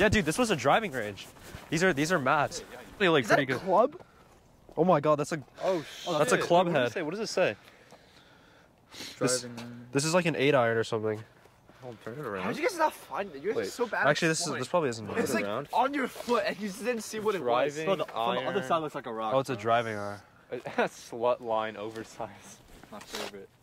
Yeah, dude, this was a driving range. These are mats. They like Is that pretty a good. club? Oh my god, that's a that's a club head. What does it say? This is like an 8-iron or something. I'll turn it around. How'd you guys not find it? You're so bad. Actually, this probably isn't. It's like around. on your foot, and you just didn't see what it was. Driving From the other iron. side looks like a rock. Oh, it's a driving iron. Slut line oversized. My favorite.